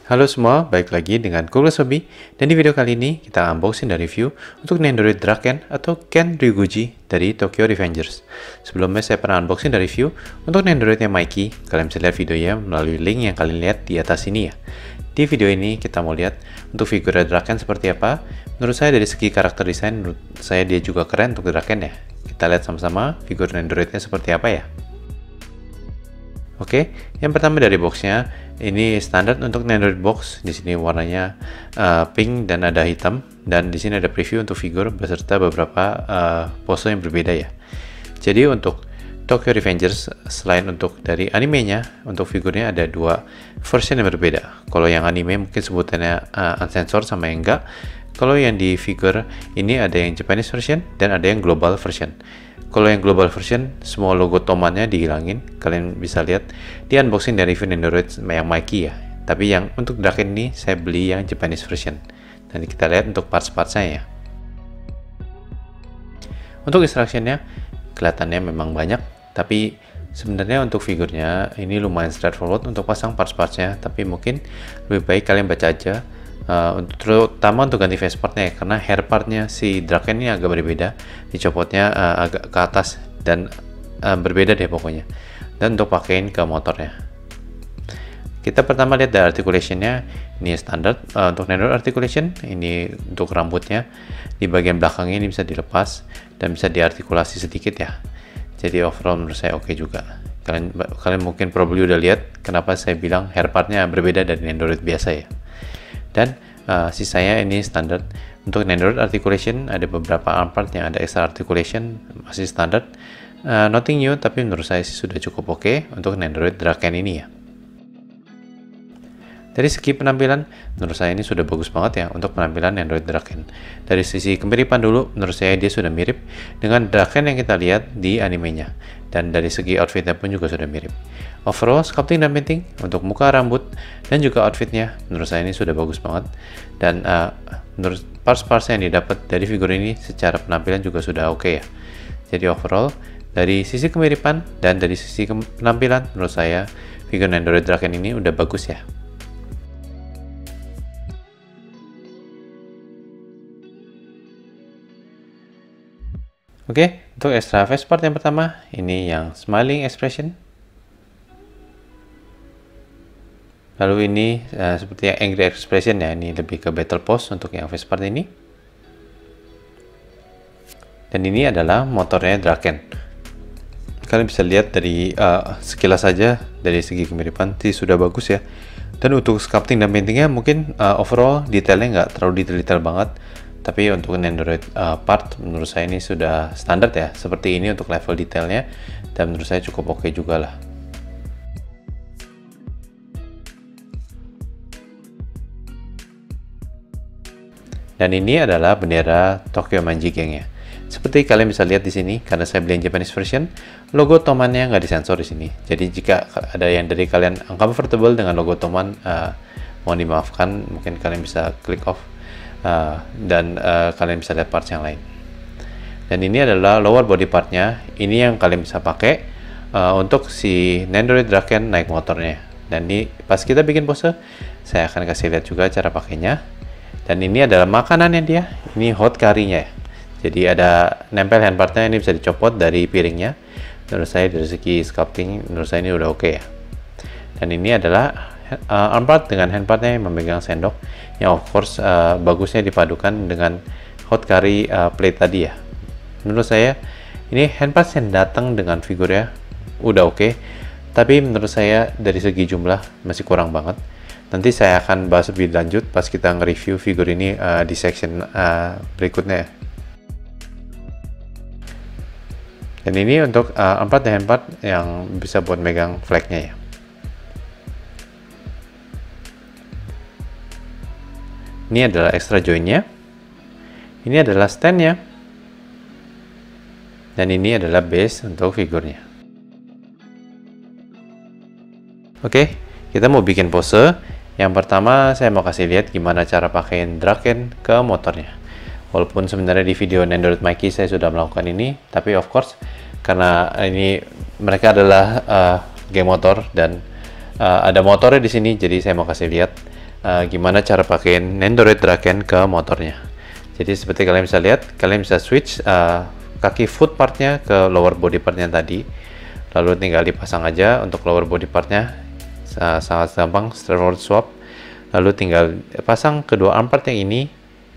Halo semua, balik lagi dengan Kugles Hobby, dan di video kali ini kita unboxing dan review untuk Nendoroid Draken atau Ken Ryuguji dari Tokyo Revengers. Sebelumnya saya pernah unboxing dan review untuk Nendoroidnya Mikey. Kalian bisa lihat videonya melalui link yang kalian lihat di atas ini ya. Di video ini kita mau lihat untuk figur Draken seperti apa. Menurut saya dari segi karakter desain, menurut saya dia juga keren untuk Draken ya. Kita lihat sama-sama figur Nendoroidnya seperti apa ya. Oke, yang pertama dari boxnya, ini standar untuk Nendoroid box. Di sini warnanya pink dan ada hitam, dan di sini ada preview untuk figur beserta beberapa pose yang berbeda ya. Jadi untuk Tokyo Revengers, selain untuk dari animenya, untuk figurnya ada dua version yang berbeda. Kalau yang anime mungkin sebutannya uncensored sama yang enggak. Kalau yang di figure ini ada yang Japanese version dan ada yang global version. Kalau yang global version, semua logo tomannya dihilangin. Kalian bisa lihat di unboxing dari review Nendoroid yang Mikey ya. Tapi yang untuk Draken ini saya beli yang Japanese version. Nanti kita lihat untuk parts-partsnya ya. Untuk instructionnya kelihatannya memang banyak, tapi sebenarnya untuk figurnya ini lumayan straightforward untuk pasang parts-partsnya. Tapi mungkin lebih baik kalian baca aja. Terutama untuk ganti face partnya ya, karena hair partnya si Draken ini agak berbeda, dicopotnya agak ke atas dan berbeda deh pokoknya. Dan untuk pakein ke motornya, kita pertama lihat dari articulationnya. Ini standar untuk Nendoroid articulation. Ini untuk rambutnya di bagian belakangnya ini bisa dilepas dan bisa diartikulasi sedikit ya. Jadi overall menurut saya oke juga. Kalian mungkin probably udah lihat kenapa saya bilang hair partnya berbeda dari Nendoroid biasa ya. Dan sisanya ini standar untuk Nendoroid articulation. Ada beberapa arm part yang ada extra articulation, masih standar, nothing new, tapi menurut saya sih sudah cukup oke untuk Nendoroid Draken ini ya. Dari segi penampilan, menurut saya ini sudah bagus banget ya untuk penampilan Nendoroid Draken. Dari sisi kemiripan dulu, menurut saya dia sudah mirip dengan Draken yang kita lihat di animenya. Dan dari segi outfitnya pun juga sudah mirip. Overall, sculpting dan painting untuk muka, rambut, dan juga outfitnya, menurut saya ini sudah bagus banget. Dan menurut parts-parts yang didapat dari figur ini secara penampilan juga sudah oke ya. Jadi overall, dari sisi kemiripan dan dari sisi penampilan, menurut saya figur Nendoroid Draken ini udah bagus ya. Oke, untuk extra face part yang pertama, ini yang smiling expression. Lalu ini seperti yang angry expression ya, ini lebih ke battle pose untuk yang face part ini. Dan ini adalah motornya Draken. Kalian bisa lihat dari sekilas saja, dari segi kemiripan sih sudah bagus ya. Dan untuk sculpting dan paintingnya mungkin overall detailnya nggak terlalu detail banget. Tapi untuk Nendoroid part menurut saya ini sudah standar ya, seperti ini untuk level detailnya, dan menurut saya cukup oke juga lah. Dan ini adalah bendera Tokyo Manji Gang ya. Seperti kalian bisa lihat di sini, karena saya beli yang Japanese version, logo tomannya nggak disensor di sini. Jadi jika ada yang dari kalian uncomfortable dengan logo toman, mohon dimaafkan, mungkin kalian bisa click off. Dan kalian bisa lihat parts yang lain. Dan ini adalah lower body partnya. Ini yang kalian bisa pakai untuk si Nendoroid Draken naik motornya. Dan ini pas kita bikin pose, saya akan kasih lihat juga cara pakainya. Dan ini adalah makanannya dia. Ini hot curry-nya ya. Jadi ada nempel handpartnya, ini bisa dicopot dari piringnya. Menurut saya dari segi sculpting, menurut saya ini udah oke ya. Dan ini adalah arm part dengan handpartnya yang memegang sendok, yang of course bagusnya dipadukan dengan hot curry plate tadi ya. Menurut saya ini handparts yang datang dengan figurnya udah oke, tapi menurut saya dari segi jumlah masih kurang banget. Nanti saya akan bahas lebih lanjut pas kita nge-review figur ini di section berikutnya. Dan ini untuk arm part dan handpart yang bisa buat megang flagnya ya. Ini adalah extra joinnya. Ini adalah standnya. Dan ini adalah base untuk figurnya. Oke, kita mau bikin pose. Yang pertama saya mau kasih lihat gimana cara pakein Draken ke motornya. Walaupun sebenarnya di video Nendoroid Mikey saya sudah melakukan ini, tapi of course karena ini mereka adalah geng motor dan ada motornya di sini, jadi saya mau kasih lihat gimana cara pakein Nendoroid Draken ke motornya. Jadi seperti kalian bisa lihat, kalian bisa switch kaki foot partnya ke lower body partnya tadi, lalu tinggal dipasang aja untuk lower body partnya. Sangat gampang, straightforward swap. Lalu tinggal pasang kedua arm part yang ini.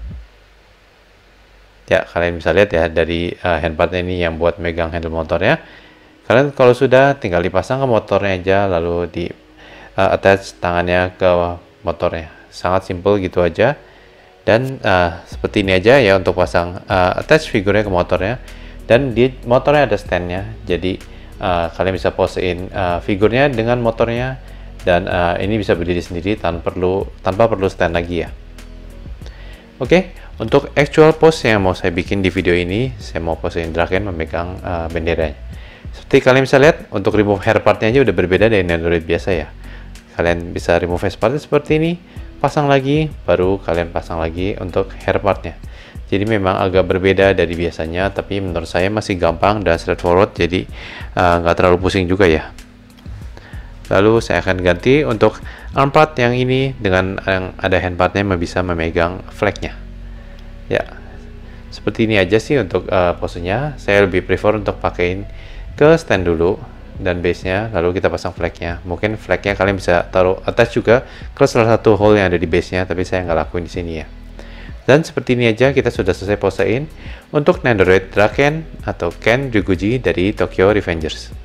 Ya, kalian bisa lihat ya dari hand part ini yang buat megang handle motornya. Kalian kalau sudah tinggal dipasang ke motornya aja, lalu di attach tangannya ke motornya. Sangat simple gitu aja. Dan seperti ini aja ya untuk pasang attach figurnya ke motornya. Dan di motornya ada standnya, jadi kalian bisa posein figurnya dengan motornya. Dan ini bisa berdiri sendiri tanpa perlu stand lagi ya. Oke, untuk actual pose yang mau saya bikin di video ini, saya mau posein Draken memegang benderanya. Seperti kalian bisa lihat, untuk remove hair partnya aja udah berbeda dari Nendoroid biasa ya. Kalian bisa remove face partnya seperti ini, pasang lagi, baru kalian pasang lagi untuk hair partnya. Jadi memang agak berbeda dari biasanya, tapi menurut saya masih gampang dan straightforward, jadi nggak terlalu pusing juga ya. Lalu saya akan ganti untuk arm part yang ini dengan yang ada hand partnya yang bisa memegang flagnya. Ya, seperti ini aja sih untuk posenya. Saya lebih prefer untuk pakein ke stand dulu dan base-nya, lalu kita pasang flagnya. Mungkin flagnya kalian bisa taruh attach juga ke salah satu hole yang ada di base-nya, tapi saya nggak lakuin di sini ya. Dan seperti ini aja kita sudah selesai posein untuk Nendoroid Draken atau Ken Ryuguji dari Tokyo Revengers.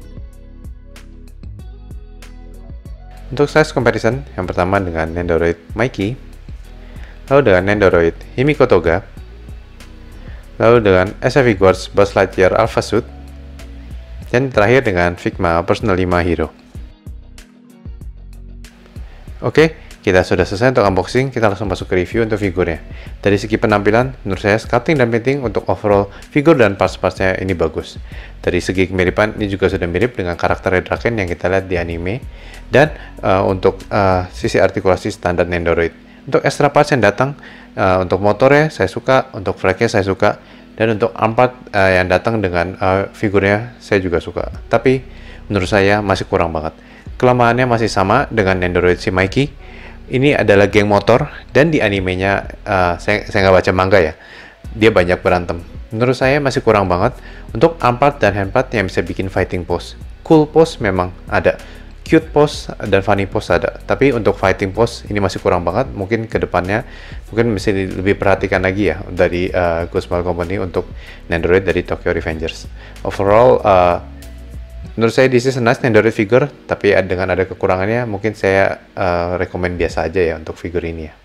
Untuk size comparison, yang pertama dengan Nendoroid Mikey, lalu dengan Nendoroid Himiko Toga, lalu dengan SF Figures Buzz Lightyear Alpha Suit, dan terakhir dengan Figma Personal 5 Hero. Oke, kita sudah selesai untuk unboxing, kita langsung masuk ke review untuk figurnya. Dari segi penampilan, menurut saya sculpting dan painting untuk overall figur dan parts-partsnya ini bagus. Dari segi kemiripan, ini juga sudah mirip dengan karakter Draken yang kita lihat di anime. Dan untuk sisi artikulasi standar Nendoroid. Untuk extra parts yang datang, untuk motornya saya suka, untuk flagnya saya suka, dan untuk arm part yang datang dengan figurnya saya juga suka. Tapi menurut saya masih kurang banget. Kelemahannya masih sama dengan Nendoroid si Mikey. Ini adalah geng motor, dan di animenya saya nggak baca manga ya, dia banyak berantem. Menurut saya masih kurang banget untuk arm part dan hand part yang bisa bikin fighting pose. Cool pose memang ada, cute pose dan funny pose ada, tapi untuk fighting pose ini masih kurang banget. Mungkin kedepannya mungkin bisa lebih perhatikan lagi ya dari Ghost Company untuk Nendoroid dari Tokyo Revengers. Overall menurut saya this is a nice Nendoroid figure, tapi dengan ada kekurangannya mungkin saya rekomend biasa aja ya untuk figur ini ya.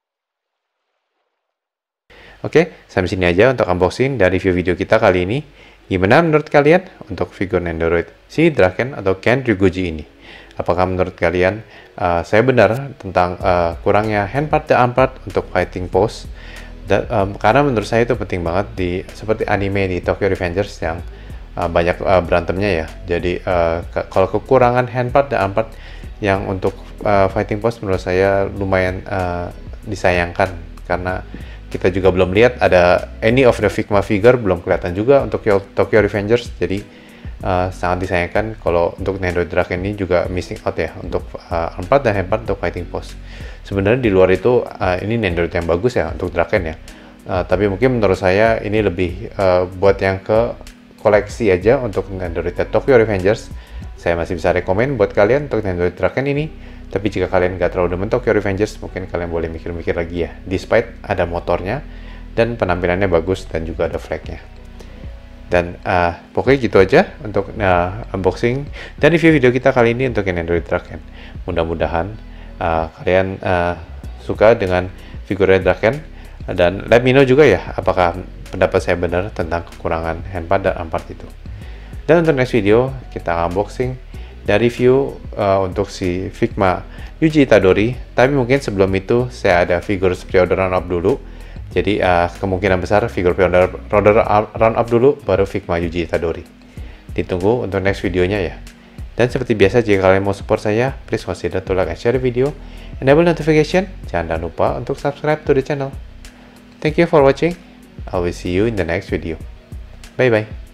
Oke, sampai sini aja untuk unboxing dan review video kita kali ini. Gimana menurut kalian untuk figur Nendoroid si Draken atau Ken Ryuguji ini? Apakah menurut kalian saya benar tentang kurangnya hand part dan arm part untuk fighting pose? Karena menurut saya itu penting banget seperti anime di Tokyo Revengers yang banyak berantemnya ya. Jadi kalau kekurangan hand part dan arm part yang untuk fighting pose menurut saya lumayan disayangkan, karena kita juga belum lihat ada any of the Figma figure, belum kelihatan juga untuk Tokyo Revengers. Jadi sangat disayangkan kalau untuk Nendoroid Draken ini juga missing out ya untuk arm part dan hand part untuk fighting pose. Sebenarnya di luar itu ini Nendoroid yang bagus ya untuk Draken ya. Tapi mungkin menurut saya ini lebih buat yang ke koleksi aja untuk Nendoroid Tokyo Revengers. Saya masih bisa rekomend buat kalian untuk Nendoroid Draken ini. Tapi jika kalian nggak terlalu demen Tokyo Revengers, mungkin kalian boleh mikir-mikir lagi ya. Despite ada motornya dan penampilannya bagus dan juga ada flagnya. Dan pokoknya gitu aja untuk unboxing dan review video kita kali ini untuk Nendoroid Draken. Mudah-mudahan kalian suka dengan figurnya Draken, dan let me know juga ya apakah pendapat saya benar tentang kekurangan hand part dan arm part itu. Dan untuk next video kita unboxing dan review untuk si Figma Yuji Itadori. Tapi mungkin sebelum itu saya ada figur pre-order round up dulu. Jadi kemungkinan besar figur pre-order round up dulu, baru Figma Yuji Itadori. Ditunggu untuk next videonya ya. Dan seperti biasa, jika kalian mau support saya, please consider to like and share the video, enable notification, jangan lupa untuk subscribe to the channel. Thank you for watching. I will see you in the next video. Bye bye.